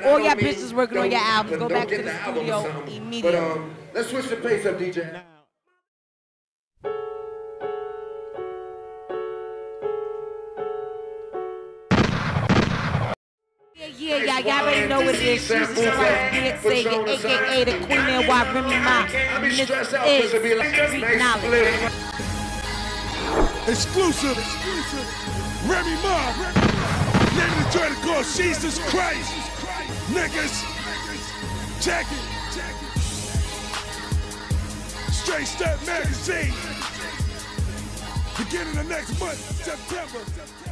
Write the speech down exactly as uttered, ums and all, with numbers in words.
all y'all bitches working on your albums, go back to the studio immediately. But um, let's switch the pace up, D J. Yeah, yeah, y'all already know what it is. Jesus Christ, Big Savior, a k a the Queen and why Remy Ma. And this is Street Knowledge. Exclusive, Remy Ma. Name of the joint called Jesus Christ. Niggas, check it. Straight Step Magazine. Beginning of next month, September.